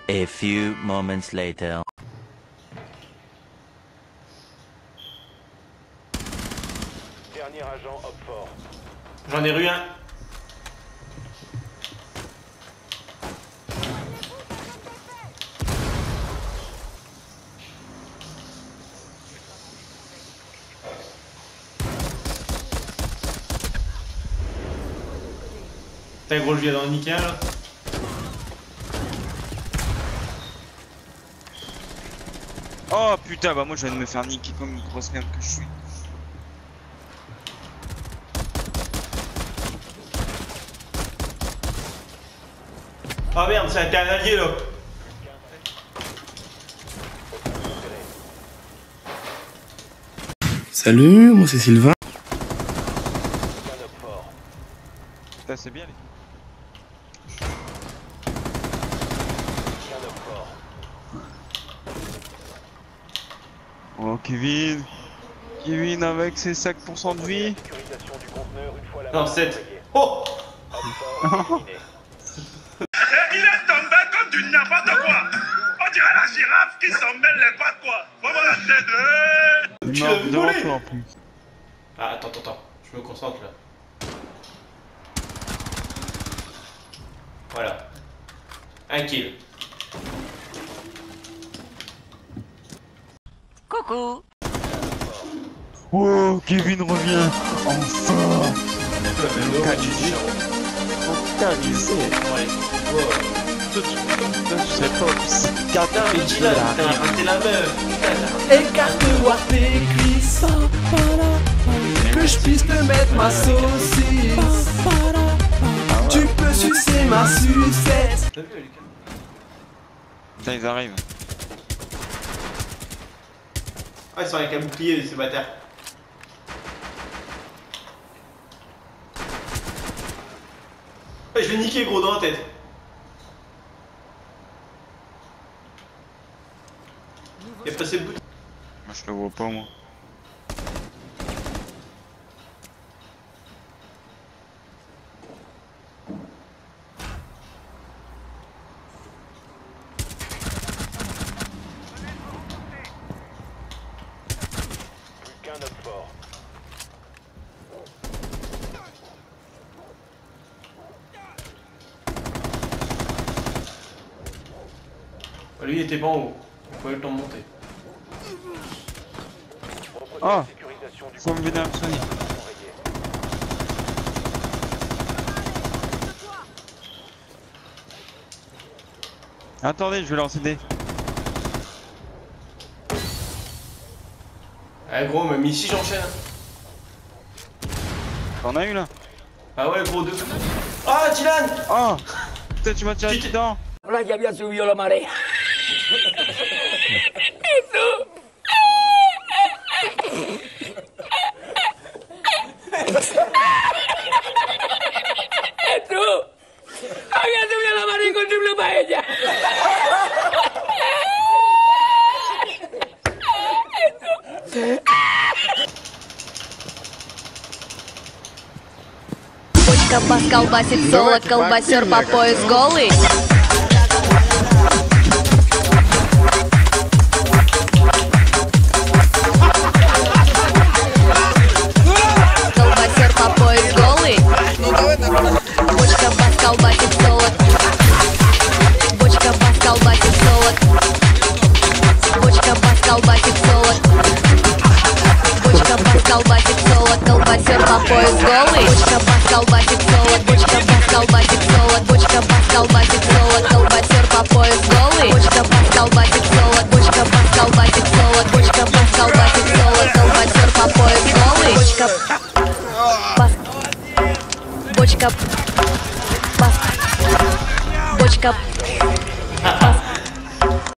A few moments later. Dernier agent hop fort. J'en ai eu un. Putain gros, je viens d'en niquer un là. Oh putain, bah moi je viens de me faire niquer comme une grosse merde que je suis. Oh merde, c'est un allié là. Salut, moi c'est Sylvain. Putain, c'est bien les. Oh Kevin. Kevin avec ses 5% de vie. Non, 7. Oh. Il est tombé comme du n'importe quoi. On dirait la girafe qui s'en mêle les pattes quoi. Vraiment la tête. Tu Non, l'as devant volé. toi en plus. Ah attends, je me concentre là. Voilà. Un kill. Coucou. Oh, Kevin revient. Enfin. Putain, mais Dylan, t'as raté la meuf. Écarte-moi tes cuisses, que je puisse te mettre ma saucisse. Tu peux sucer ma sucette. Putain, ils arrivent. Ah, ils sont avec un bouclier, ces bâtards. Ouais, je l'ai niqué gros dans la tête. Il a passé le bout. Moi je le vois pas moi. Plus qu'un hop fort. Lui il était pas en haut. Il faut le temps de monter. Ah. Sécurisation du Faut me venir à Sony. Attendez, je vais lancer des. Ah gros, même ici j'enchaîne. T'en as eu là? Ah ouais gros, deux. Ah Dylan. Oh. Putain, tu m'as tiré dedans. Ahora ya había subido la marea. Había subido la marea y encontré una paella. Бочка бас колбасит соло, колбасер по пояс голый. Колбасер по пояс голый. Бочка бас колбасит соло. Бочка бас колбасит соло. Бочка бас колбасит соло. Бочка бас колбасит соло, колбасер по пояс голый. Бочка бас колбасит соло, бочка бас колбасит соло, бочка бас колбасит соло, колбасер по пояс голый. Бочка бас колбасит соло, бочка бас колбасит соло, бочка бас колбасит соло, колбасер по пояс голый. Бочка бас, бочка бас, бочка